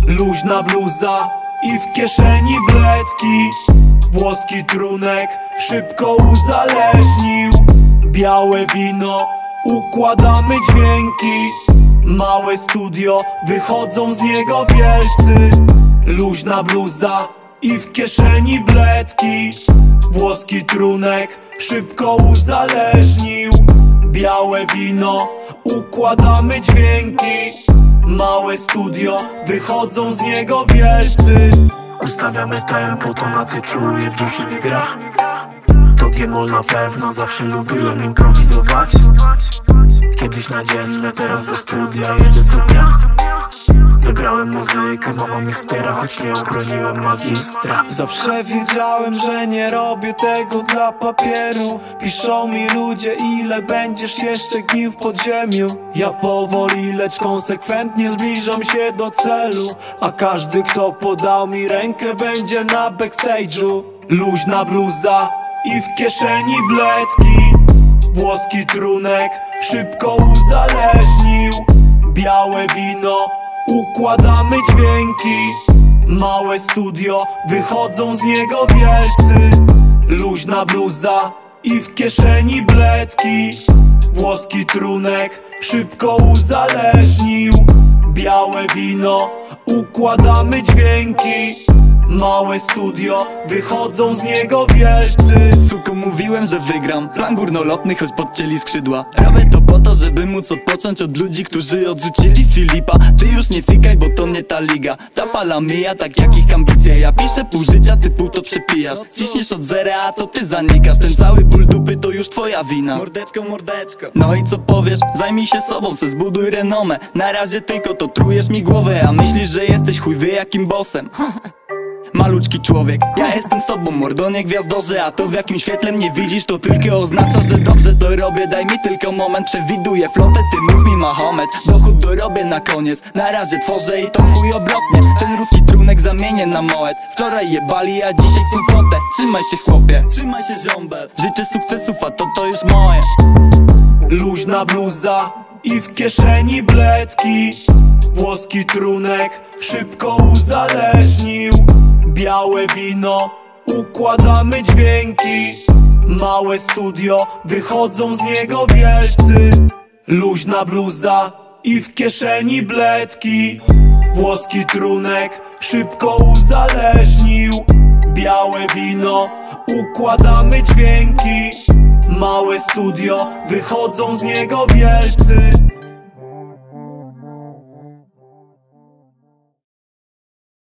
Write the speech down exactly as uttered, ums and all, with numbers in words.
Luźna bluza i w kieszeni bledki. Włoski trunek szybko uzależnił. Białe wino, układamy dźwięki. Małe studio, wychodzą z niego wielcy. Luźna bluza i w kieszeni bledki. Włoski trunek szybko uzależnił. Białe wino, układamy dźwięki. Małe studio, wychodzą z niego wielcy. Ustawiamy tempo, tonację czuję, w duszy nie gra. To G-moll na pewno, zawsze lubiłem improwizować. Kiedyś na dzienne, teraz do studia jeżdżę co dnia. Wybrałem muzykę, mama mnie wspiera, choć nie obroniłem magistra. Zawsze wiedziałem, że nie robię tego dla papieru. Piszą mi ludzie, ile będziesz jeszcze gnił w podziemiu. Ja powoli, lecz konsekwentnie zbliżam się do celu. A każdy, kto podał mi rękę, będzie na backstage'u. Luźna bluza i w kieszeni bledki. Włoski trunek szybko uzależnił. Białe wino, układamy dźwięki. Małe studio, wychodzą z niego wielcy. Luźna bluza i w kieszeni bledki. Włoski trunek szybko uzależnił. Białe wino, układamy dźwięki. Małe studio, wychodzą z niego wielcy. Suko, mówiłem, że wygram. Plan górnolotny, choć podcięli skrzydła. Robię to po to, żeby móc odpocząć od ludzi, którzy odrzucili Filipa. Ty już nie fikaj, bo to nie ta liga. Ta fala mija, tak jak ich ambicja. Ja piszę pół życia, ty pół to przepijasz. Ciśniesz od zera, a to ty zanikasz. Ten cały ból dupy to już twoja wina. Mordeczko, mordeczko. No i co powiesz? Zajmij się sobą, se zbuduj renomę. Na razie tylko to trujesz mi głowę, a myślisz, że jesteś chuj wie jakim bossem. Maluczki człowiek, ja jestem sobą, mordo, nie gwiazdorze. A to w jakim świetle mnie widzisz, to tylko oznacza, że dobrze to robię. Daj mi tylko moment, przewiduję flotę, ty mów mi Mahomet. Dochód dorobię na koniec, na razie tworzę i to w chuj obrotnie. Ten ruski trunek zamienię na moet. Wczoraj jebali, a dzisiaj chcą fotę. Trzymaj się chłopie, trzymaj się ziombel. Życzę sukcesów, a to to już moje. Luźna bluza i w kieszeni bledki. Włoski trunek szybko uzależnił. Białe wino, układamy dźwięki. Małe studio, wychodzą z niego wielcy. Luźna bluza i w kieszeni bledki. Włoski trunek szybko uzależnił. Białe wino, układamy dźwięki. Małe studio, wychodzą z niego wielcy.